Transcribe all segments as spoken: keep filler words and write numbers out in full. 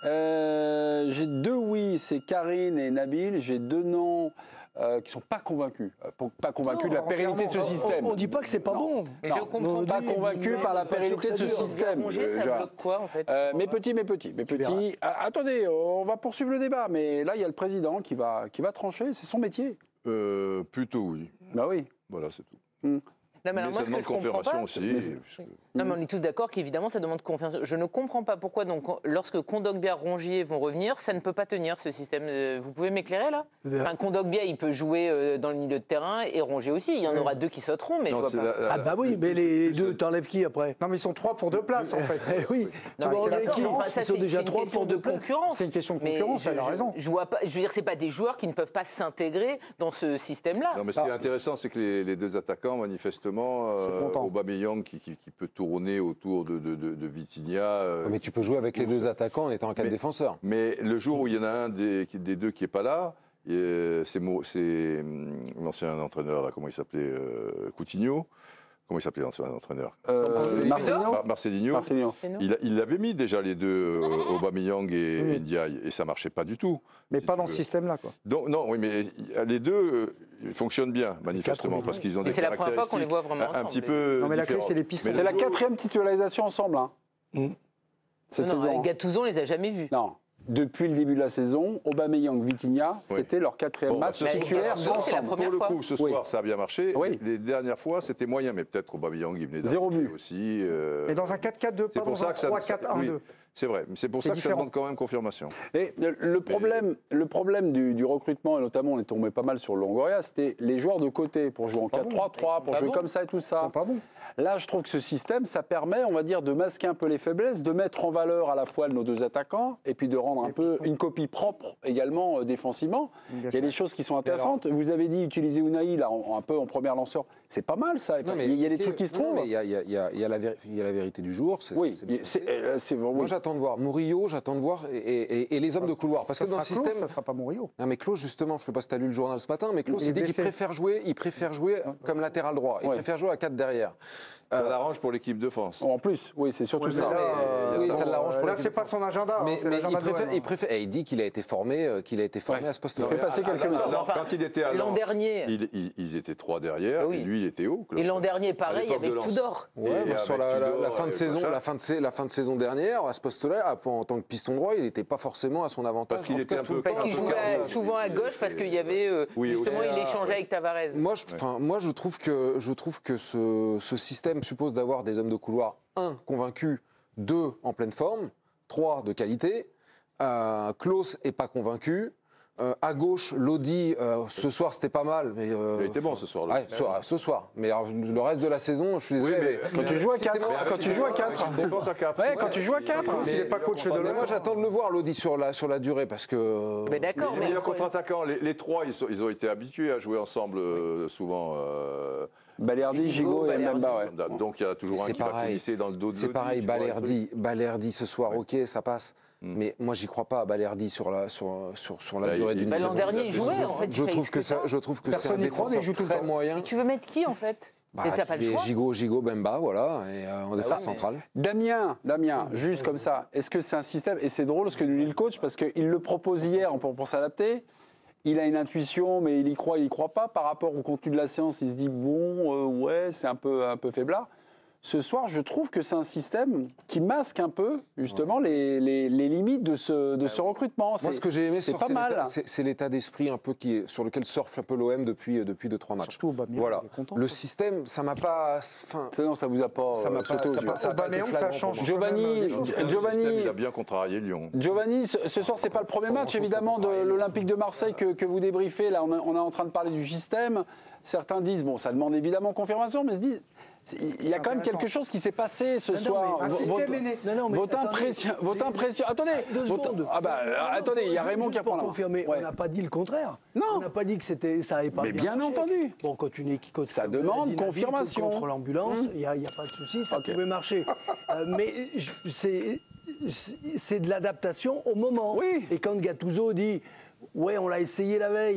Euh, j'ai deux oui, c'est Karine et Nabil. J'ai deux non euh, qui ne sont pas convaincus. Euh, pas convaincus non, de la pérennité de ce système. On ne dit pas que c'est pas non. bon. Mais non, je comprends pas convaincus par la pérennité de ce système. Ronger, ça je, bloque quoi en fait euh, Mes petits, mes petits, mes petits. Ah, attendez, on va poursuivre le débat. Mais là, il y a le président qui va, qui va trancher. C'est son métier. Euh, plutôt oui. Bah oui. Voilà, c'est tout. Hum. Non, mais alors, mais moi, ça ce que demande je comprends confirmation pas, aussi. mais, puisque... Non, mais on est tous d'accord qu'évidemment, ça demande confiance. Je ne comprends pas pourquoi, donc, lorsque Kondogbia, Rongier vont revenir, ça ne peut pas tenir ce système. Vous pouvez m'éclairer là enfin, Kondogbia, il peut jouer dans le milieu de terrain et Rongier aussi. Il y en aura deux qui sauteront, mais non, je vois pas. La, la, ah bah oui, mais les deux, t'enlèves qui après? Non, mais ils sont trois pour deux places en fait. Oui. Non, mais c'est d'accord. Enfin, ça, ils sont déjà trois pour deux places. Concurrence. C'est une question de concurrence. Elle a raison. Je vois pas. Je veux dire, c'est pas des joueurs qui ne peuvent pas s'intégrer dans ce système-là. Non, mais ce qui est intéressant, c'est que les, les deux attaquants, manifestement, euh, Aubameyang qui, qui, qui peut tourner autour de, de, de, de Vitinha. Euh, mais tu peux jouer avec les deux attaquants en étant en quatre défenseurs. Mais le jour où il y en a un des, des deux qui n'est pas là, c'est l'ancien entraîneur, là, comment il s'appelait, euh, Coutinho. Comment il s'appelait l'ancien entraîneur euh, Marcelinho. Mar Marcelinho. Marcelinho. Il, il avait mis déjà les deux, euh, Aubameyang et oui. Ndiaye, et ça ne marchait pas du tout. Mais si pas dans ce système-là, quoi. Donc, non, oui, mais les deux euh, ils fonctionnent bien, manifestement, parce qu'ils ont des caractéristiques. C'est la première fois qu'on les voit vraiment ensemble. Un petit peu. Non, mais la clé, c'est les pistes. C'est la quatrième titularisation ensemble. Hein. Mm. Cette non, saison. Gattuso, on les a jamais vus. Non. Depuis le début de la saison, Aubameyang, Vitinha, oui. c'était leur quatrième bon, match bah, titulaire ensemble. Pour le coup, ce soir, oui. ça a bien marché. Oui. Les dernières fois, c'était moyen, mais peut-être Aubameyang, il venait Zéro but aussi. Euh... Et dans un quatre quatre deux, pas dans un trois quatre un deux. C'est vrai, mais c'est pour ça que ça demande quand même confirmation. Et le, le problème, mais... le problème du, du recrutement, et notamment on est tombé pas mal sur Longoria, c'était les joueurs de côté pour jouer en quatre trois trois, pour jouer bon. comme ça et tout ça. Pas bon. Là, je trouve que ce système, ça permet, on va dire, de masquer un peu les faiblesses, de mettre en valeur à la fois nos deux attaquants, et puis de rendre un et peu une copie propre également euh, défensivement. Bien Il y a des choses qui sont intéressantes. Alors... Vous avez dit utiliser Unai là, en, un peu en premier lanceur. C'est pas mal ça. Enfin, non, il y a des trucs qui se trouvent. Il y, y, y, y, y a la vérité du jour. Oui, c'est vraiment. Moi, j'attends de voir Murillo, j'attends de voir et, et, et les hommes de couloir. Parce ça que dans le système, système, ça sera pas Murillo. Non, mais Claude, justement, je ne sais pas si tu as lu le journal ce matin, mais Claude s'est dit qu'il préfère jouer, il préfère jouer comme latéral droit. Il ouais. préfère jouer à quatre derrière. Ça euh, l'arrange pour l'équipe de France. En plus, oui, c'est surtout ouais, ça. Là, euh, oui, ça l'arrange pour. Là, c'est pas son agenda. Mais, hein, mais il préfère, hein. il préfère. Et il dit qu'il a été formé, euh, qu'il a été formé ouais. à ce poste-là. Il fait passer quelques messages. Enfin, quand il était à l'an dernier, ils, ils, ils étaient trois derrière, oui. et lui, il était haut. Et l'an dernier, pareil, avec Tudor. Ouais, bah, sur la, la, la fin de saison, la fin de, la fin de saison dernière, à ce poste-là, en tant que piston droit, il n'était pas forcément à son avantage. Parce qu'il était un peu. Parce qu'il jouait souvent à gauche, parce qu'il y avait justement, il échangeait avec Tavares. Moi, moi, je trouve que je trouve que ce, ce système suppose d'avoir des hommes de couloir. Un, convaincu, deux, en pleine forme, trois, de qualité, euh, Klose est pas convaincu, euh, à gauche, Lodi, euh, ce soir c'était pas mal, mais... Euh, il était bon ce soir. Ouais, ce, ce soir, mais alors, le reste de la saison, je suis désolé, oui, mais, mais, quand, tu joues à quatre, quand tu joues à quatre, défense à quatre, ouais, quand tu joues à quatre, il n'est pas coach de l'O M. Moi j'attends de le voir, Lodi, sur la, sur la durée, parce que... Mais d'accord, mais... mais contre-attaquant, les, les trois, ils, sont, ils ont été habitués à jouer ensemble euh, souvent... Euh, Balerdi, Gigot et Mbemba, ouais. Donc il y a toujours un qui va coulisser dans le dos de C'est pareil, Balerdi, Balerdi ce soir, ok, ça passe. Mm. Mais moi, j'y crois pas à Balerdi sur la, sur, sur, sur la bah, durée d'une bah, saison. L'an dernier, il jouait, en fait. Je trouve que ça, je trouve que c'est un défenseur très moyen. Et tu veux mettre qui, en fait? Bah, t'as pas le choix. Gigot, Gigot, Bemba, voilà, et euh, en défense ah ouais, centrale. Mais... Damien, Damien, juste comme ça, est-ce que c'est un système, et c'est drôle ce que nous dit le coach, parce qu'il le propose hier pour, pour s'adapter. Il a une intuition, mais il y croit, il y croit pas. Par rapport au contenu de la séance, il se dit bon, euh, ouais, c'est un peu, un peu faiblard. Ce soir, je trouve que c'est un système qui masque un peu, justement, ouais. les, les, les limites de ce, de ce recrutement. Moi, ce que j'ai aimé, c'est pas mal. C'est l'état d'esprit un peu qui est, sur lequel surfe un peu l'O M depuis depuis deux trois matchs. Surtout, bah, voilà. Content, le système, ça m'a pas. Fin, ça, non, ça vous a pas. Ça m'a pas. Ça, ça, pas ça change. Giovanni, Giovanni, il a bien contrarié Lyon. Giovanni, ce, ce soir, c'est pas le premier match, évidemment, de l'Olympique de Marseille que, que vous débriefez. Là, on est, on est en train de parler du système. Certains disent, bon, ça demande évidemment confirmation, mais se disent. Il y a quand même quelque chose qui s'est passé ce non, soir. Non, votre, non, non, votre impression, votre impression. Attendez, deux votre, secondes. Ah bah, euh, attendez, il y a Raymond qui apprend. Pour confirmer, ouais. on n'a pas dit le contraire. Non. On n'a pas dit que c'était, ça n'avait pas mais bien, bien entendu. Bon, quand une équipe, ça demande confirmation contre l'ambulance, il n'y a, a pas de souci, ça okay. pouvait marcher. euh, mais c'est, c'est de l'adaptation au moment. Oui. Et quand Gattuso dit, ouais, on l'a essayé la veille.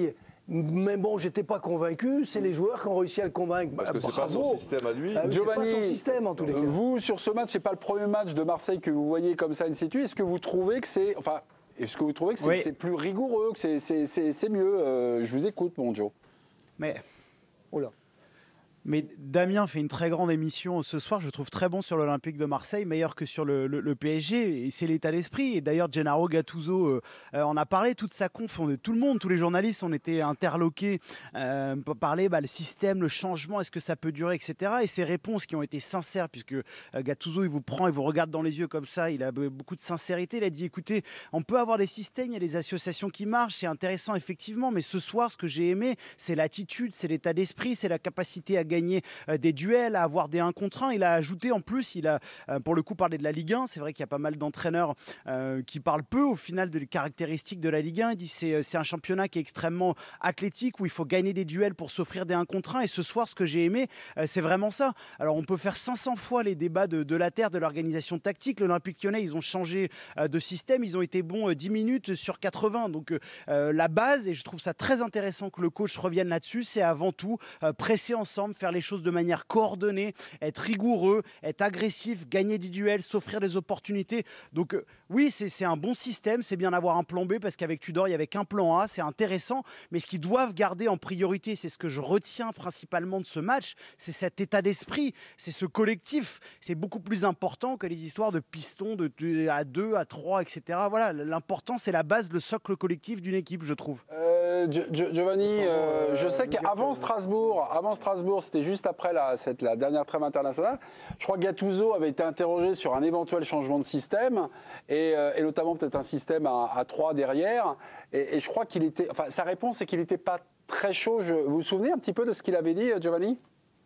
Mais bon, j'étais pas convaincu. C'est les joueurs qui ont réussi à le convaincre. Parce que c'est pas Bravo. son système à lui. Ah oui, Giovanni, c'est pas son système en tous les cas. Vous, sur ce match, c'est pas le premier match de Marseille que vous voyez comme ça in situ. Est-ce que vous trouvez que c'est, enfin, est-ce que vous trouvez que c'est, Oui. c'est plus rigoureux, que c'est, c'est, c'est, c'est mieux euh, Je vous écoute, mon Joe. Mais, Oh là. mais Damien fait une très grande émission ce soir. Je le trouve très bon sur l'Olympique de Marseille, meilleur que sur le, le- le P S G. Et c'est l'état d'esprit. Et d'ailleurs, Gennaro Gattuso euh, euh, en a parlé. Toute sa conf, on, tout le monde, tous les journalistes, on était interloqués euh, pour parler bah, le système, le changement, est-ce que ça peut durer, et cetera. Et ses réponses qui ont été sincères, puisque euh, Gattuso, il vous prend, il vous regarde dans les yeux comme ça. Il a be- beaucoup de sincérité. Il a dit, écoutez, on peut avoir des systèmes, il y a des associations qui marchent, c'est intéressant effectivement. Mais ce soir, ce que j'ai aimé, c'est l'attitude, c'est l'état d'esprit, c'est la capacité à gagner euh, des duels, à avoir des un contre un. Il a ajouté en plus, il a euh, pour le coup parlé de la Ligue un. C'est vrai qu'il y a pas mal d'entraîneurs euh, qui parlent peu au final des caractéristiques de la Ligue un. Il dit c'est c'est un championnat qui est extrêmement athlétique où il faut gagner des duels pour s'offrir des un contre un. Et ce soir, ce que j'ai aimé, euh, c'est vraiment ça. Alors on peut faire cinq cents fois les débats de, de la terre, de l'organisation tactique. L'Olympique Lyonnais, ils ont changé euh, de système. Ils ont été bons euh, dix minutes sur quatre-vingts. Donc euh, la base, et je trouve ça très intéressant que le coach revienne là-dessus, c'est avant tout euh, presser ensemble, faire les choses de manière coordonnée, être rigoureux, être agressif, gagner des duels, s'offrir des opportunités. Donc euh, oui, c'est c'est un bon système, c'est bien d'avoir un plan B parce qu'avec Tudor, il n'y avait qu'un plan A, c'est intéressant, mais ce qu'ils doivent garder en priorité, c'est ce que je retiens principalement de ce match, c'est cet état d'esprit, c'est ce collectif. C'est beaucoup plus important que les histoires de pistons de, de- à deux, à trois, et cetera. Voilà, l'important, c'est la base, le socle collectif d'une équipe, je trouve. Euh, Gio- Gio- Giovanni, euh, je sais qu'avant Strasbourg, avant Strasbourg, c'était juste après la, cette, la dernière trêve internationale. Je crois que Gattuso avait été interrogé sur un éventuel changement de système et, euh, et notamment peut-être un système à, à trois derrière. Et, et je crois qu'il était, enfin, sa réponse c'est qu'il n'était pas très chaud. Je, vous vous souvenez un petit peu de ce qu'il avait dit, Giovanni ?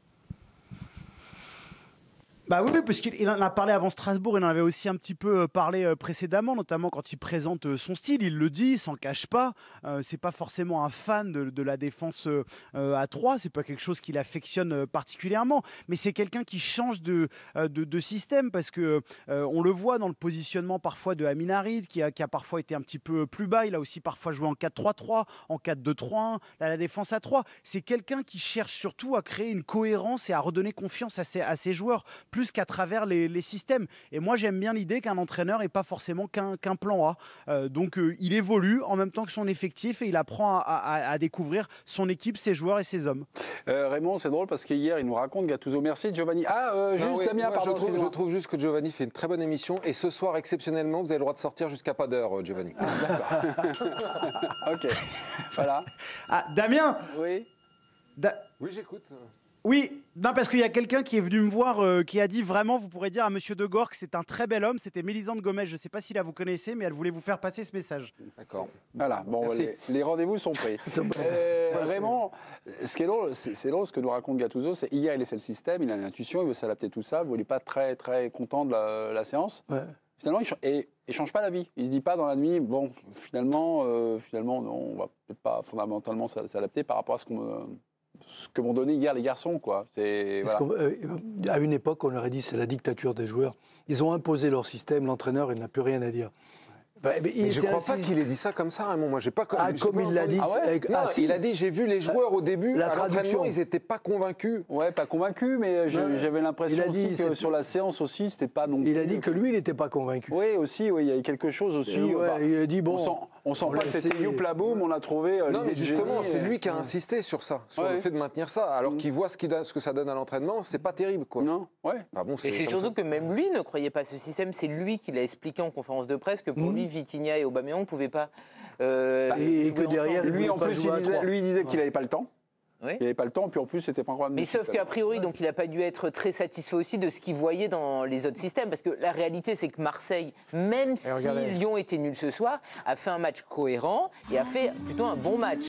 Bah oui, parce qu'il en a parlé avant Strasbourg, il en avait aussi un petit peu euh, parlé euh, précédemment, notamment quand il présente euh, son style. Il le dit, il s'en cache pas. Euh, c'est pas forcément un fan de, de la défense euh, euh, à trois, c'est pas quelque chose qu'il affectionne euh, particulièrement. Mais c'est quelqu'un qui change de, euh, de, de système parce que euh, on le voit dans le positionnement parfois de Amin Harid, qui a, qui a parfois été un petit peu plus bas. Il a aussi parfois joué en quatre trois trois, en quatre deux trois un, là, la défense à trois. C'est quelqu'un qui cherche surtout à créer une cohérence et à redonner confiance à ses, à ses joueurs, plus qu'à travers les, les systèmes. Et moi, j'aime bien l'idée qu'un entraîneur n'ait pas forcément qu'un qu'un plan A. Euh, donc, euh, il évolue en même temps que son effectif et il apprend à, à- à découvrir son équipe, ses joueurs et ses hommes. Euh, Raymond, c'est drôle parce qu'hier, il nous raconte Gattuso. Merci, Giovanni. Ah, euh, juste Non, oui, Damien, moi, pardon. je, trouve, je excusez-moi. trouve juste que Giovanni fait une très bonne émission et ce soir, exceptionnellement, vous avez le droit de sortir jusqu'à pas d'heure, euh, Giovanni. Ok, voilà. Ah, Damien Oui. Da- Oui, j'écoute. Oui, non, parce qu'il y a quelqu'un qui est venu me voir, euh, qui a dit vraiment, vous pourrez dire à Monsieur De Gore que c'est un très bel homme. C'était Mélisande Gomez. Je ne sais pas si là vous connaissez, mais elle voulait vous faire passer ce message. D'accord. Voilà, bon, Merci. les, les rendez-vous sont pris. Euh, Raymond, ce qui est drôle, c'est c'est drôle ce que nous raconte Gattuso, c'est hier il essaie le système, il a l'intuition, il veut s'adapter tout ça, il n'est pas très très content de la, la séance. Ouais. Finalement, il ch- et, il change pas la vie. Il se dit pas dans la nuit, bon, finalement, euh, finalement, non, on va peut-être pas fondamentalement s'a- s'adapter par rapport à ce qu'on me- ce que m'ont donné hier les garçons, quoi. C'est Parce voilà. qu'à euh, à une époque, on aurait dit c'est la dictature des joueurs. Ils ont imposé leur système, l'entraîneur, il n'a plus rien à dire. Bah, mais il- Mais je c'est crois ainsi. pas qu'il ait dit ça comme ça, Raymond. Moi, j'ai pas comme, Ah, j'ai comme pas il l'a entendu. dit. Ah ouais avec- Non, ah, si. il a dit j'ai vu les joueurs au début, la à l'entraînement, traduction. ils n'étaient pas convaincus. Ouais, pas convaincu, mais j'ai- Ouais. j'avais l'impression Il a aussi dit, que c'est- sur la séance aussi, c'était pas non plus. Il a dit que lui, il n'était pas convaincu. Oui, aussi, oui, il y avait quelque chose aussi. Ouais, enfin, il a dit, bon, on sent, on sent on pas l'a que c'était essayé. youp la boum, on a trouvé. euh, Non, mais l'idée de justement, génie, c'est et- lui qui a insisté sur ça, sur Ouais. le fait de maintenir ça, alors qu'il voit ce, qu'il donne- ce que ça donne à l'entraînement, c'est pas terrible, quoi. Non, ouais. Enfin bon, Et c'est comme surtout ça. que même lui ne croyait pas à ce système. C'est lui qui l'a expliqué en conférence de presse que pour lui, Vitinha et Aubameyang ne pouvaient pas. euh, Et jouer que derrière, ensemble. il Lui, en voulait pas plus, il jouer à disait, trois. lui, il disait qu'il n'avait pas le temps. Oui. Il n'avait pas le temps, puis en plus, c'était pas un problème Mais de sauf système. qu'a priori, donc, il n'a pas dû être très satisfait aussi de ce qu'il voyait dans les autres systèmes. Parce que la réalité, c'est que Marseille, même si regardez. Lyon était nul ce soir, a fait un match cohérent et a fait plutôt un bon match.